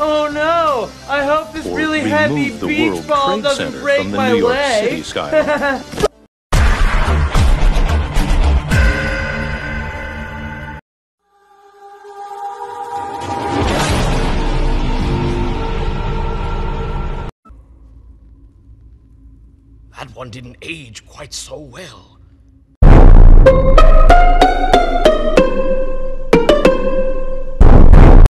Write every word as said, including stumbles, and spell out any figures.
Oh no! I hope this Or really heavy remove the beach World ball Trade doesn't Center break from the my New York leg. City skyline. That one didn't age quite so well.